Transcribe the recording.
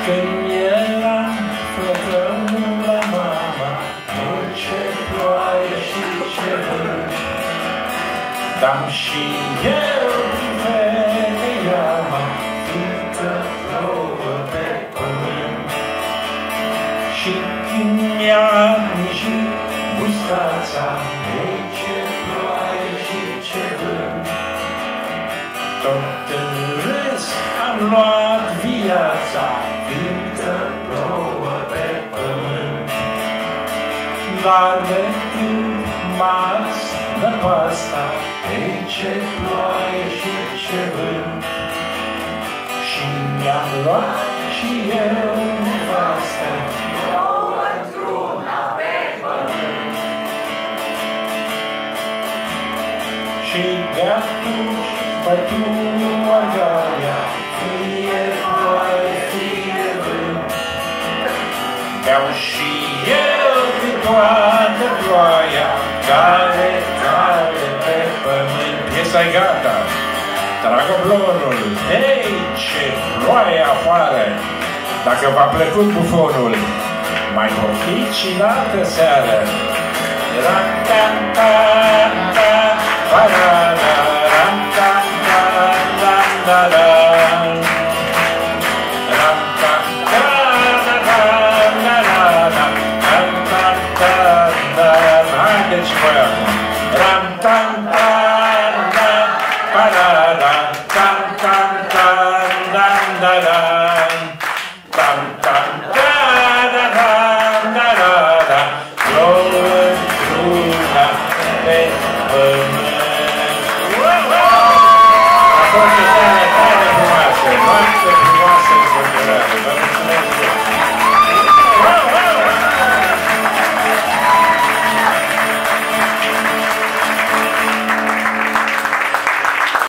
Când eram fătămul la mama, ce ploaie și ce vânt, dar și eu vedeam, fiindcă plouă pe pământ. Și când mi-a mijit mustața, ce ploaie și ce vânt, tot în râs am luat viața, fiindcă plouă pe pământ. Dar de când m-a năpasta, ce ploaie și ce vânt, și mi-am luat și eu nevastă, plouă într-una pe pământ. și de-atunci bătu argaia, fie ploaie, fie vânt. Beau și eu din toată ploaia care cade pe pământ. Piesa-i gata, trag oblonul, hei, ce ploaie afară! Dacă v-a plăcut bufonul, mai poftiți și în altă seară. Ram-tam-tam-tam, parada, ram-tam-tam-tam-tam-tam. Haideți voi acum! Ram-tam-tam-tam, parada, tam-tam-tam-tam-tam-tam.